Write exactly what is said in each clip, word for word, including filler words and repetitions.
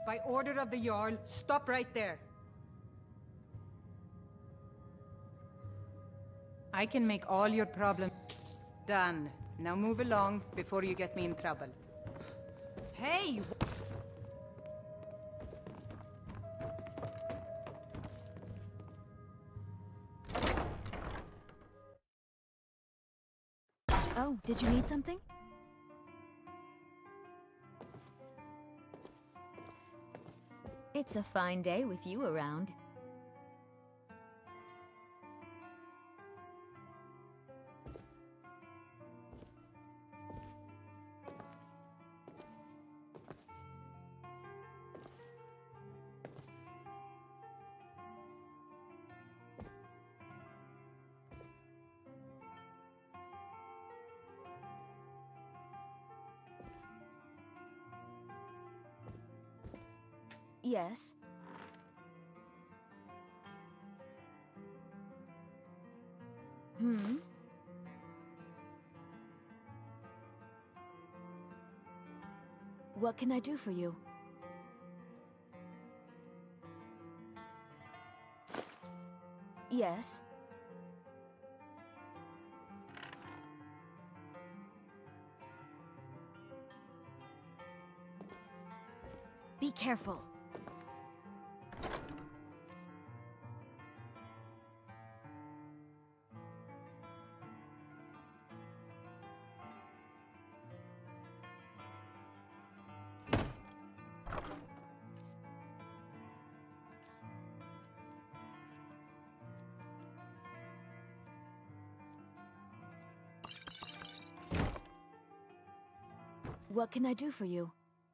By order of the Jarl, stop right there. I can make all your problems... Done. Now move along before you get me in trouble. Hey! Oh, did you need something? It's a fine day with you around. Yes. Hmm? What can I do for you? Yes. Be careful. What can I do for you?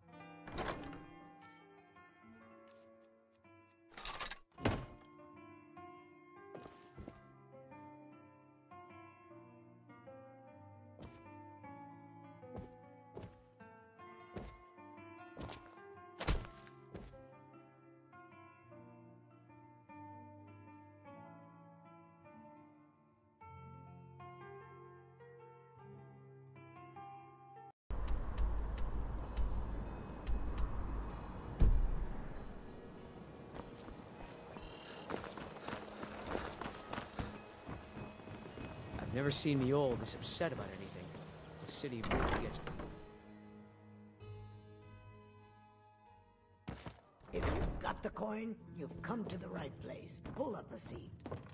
Never seen me old this upset about anything. The city really gets... If you've got the coin, you've come to the right place. Pull up a seat.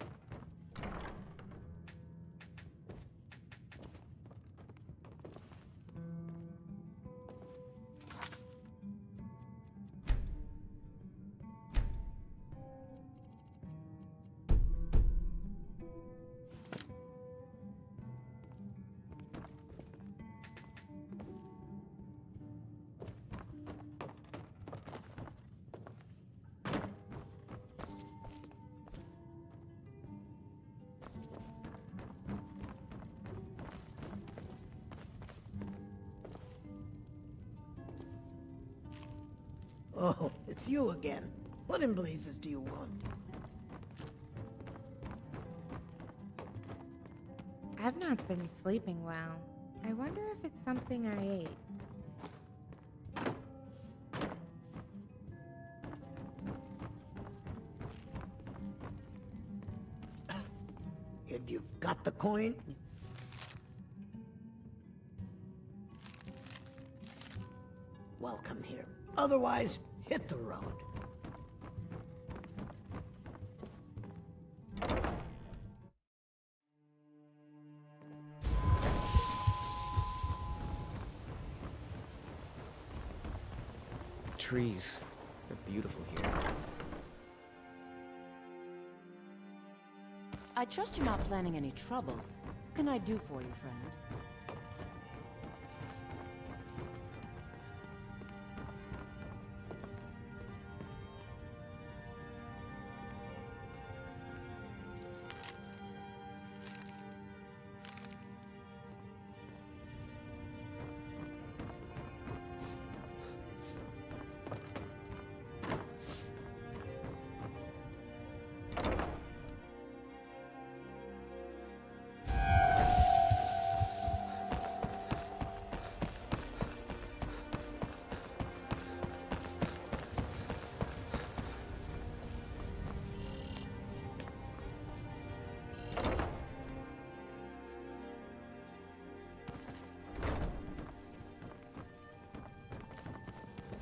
Oh, it's you again. What in blazes do you want? I've not been sleeping well. I wonder if it's something I ate. If you've got the coin... welcome here. Otherwise, hit the road. Trees. They're beautiful here. I trust you're not planning any trouble. What can I do for you, friend?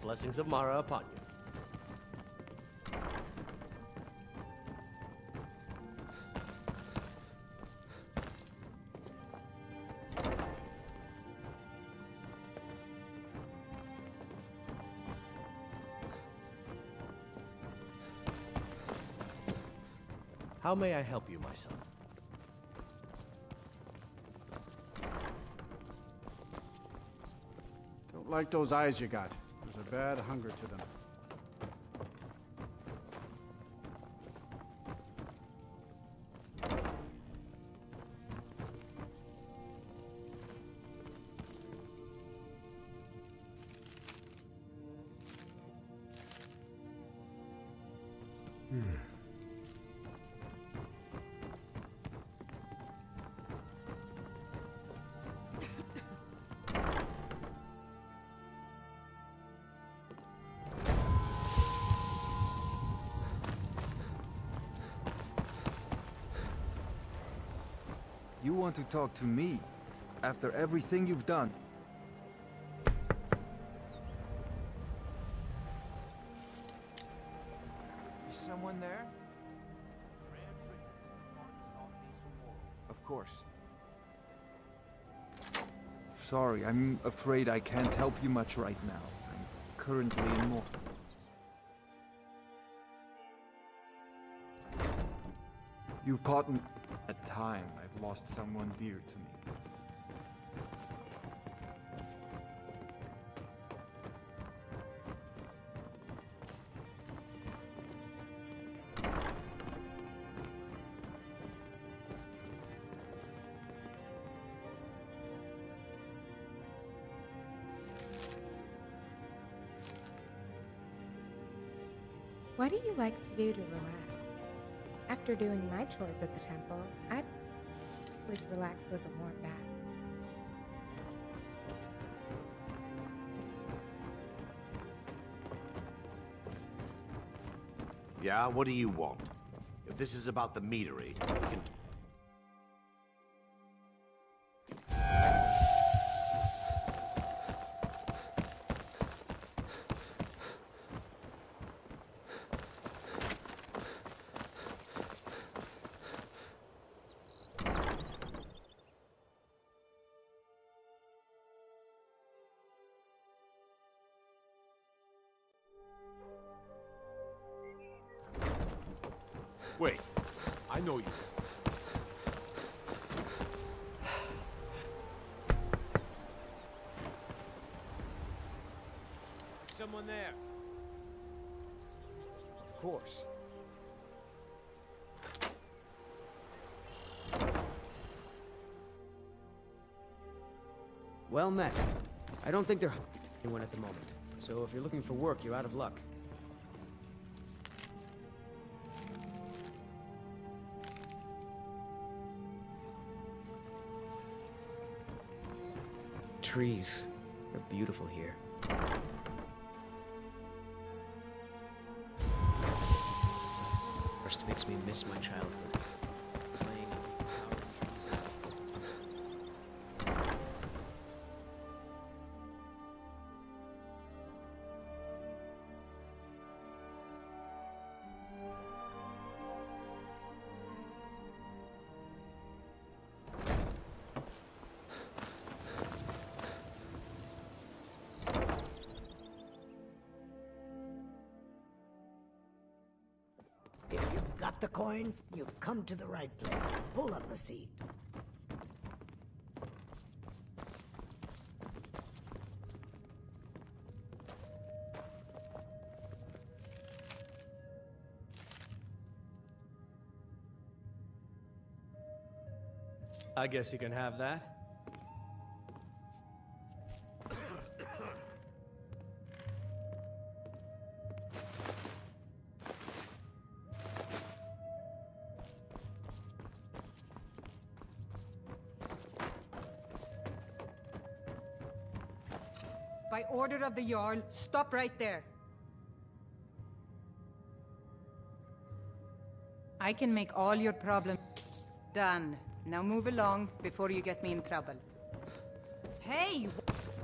Blessings of Mara upon you. How may I help you, my son? Don't like those eyes you got. There's a bad hunger to them. You want to talk to me after everything you've done? Is someone there? Of course. Sorry, I'm afraid I can't help you much right now. I'm currently in more. You've caught me at time. I've lost someone dear to me. What do you like to do to relax? After doing my chores at the temple, I'd always relax with a warm bath. Yeah, what do you want? If this is about the meadery, we can... Wait, I know you. Is someone there? Of course. Well met. I don't think they're anyone at the moment. So if you're looking for work, you're out of luck. Trees. They're beautiful here. First makes me miss my childhood. Playing on towering trees. Got the coin? You've come to the right place. Pull up a seat. I guess you can have that. By order of the Jarl, stop right there. I can make all your problems done. Now move along before you get me in trouble. Hey!